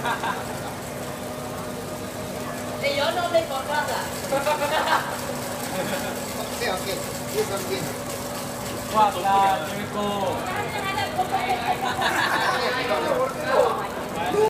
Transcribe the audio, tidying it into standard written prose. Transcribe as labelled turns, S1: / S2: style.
S1: E io non le portata.
S2: Ok, io bambino.
S3: Guarda, Enrico.